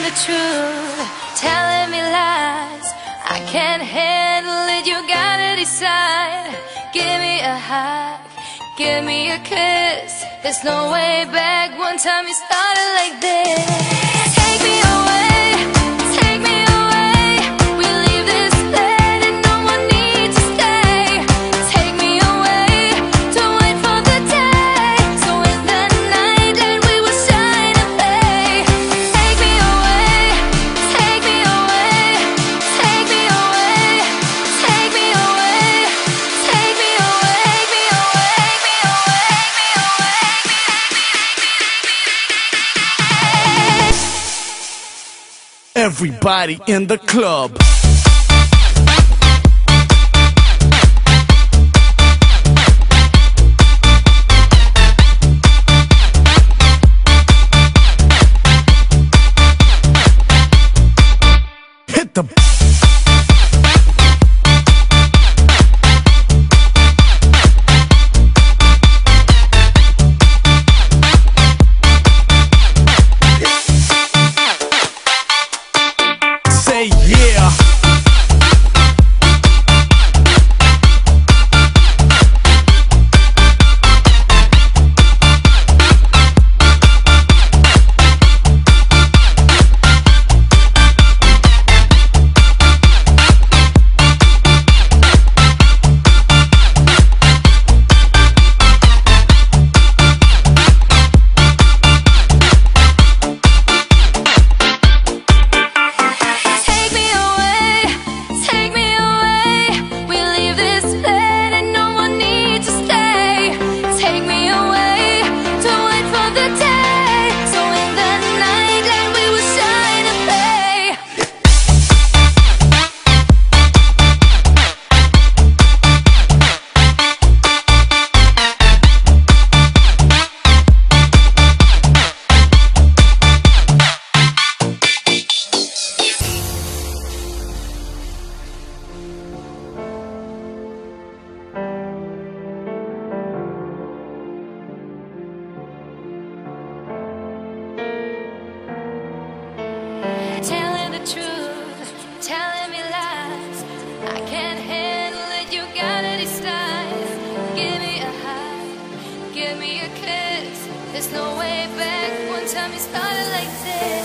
the truth, telling me lies. I can't handle it, you gotta decide. Give me a hug, give me a kiss. There's no way back, one time you started like this. Take me away, take me away. We leave this bed and no one needs to stay. Take me away, to wait for the day. So in the night and we will shine and play. Take me away, take me away. Take me away, take me away. Take me away, me away, me away, me away. Everybody in the club. Hit the say yeah. Take me away, take me away. We leave this bed and no one needs to stay. Take me away, to wait for the day. So in the night and we will shine and play. Telling the truth, telling me lies. I can't handle it, you gotta decide. Give me a hug, give me a kiss. There's no way back, one time you started like this.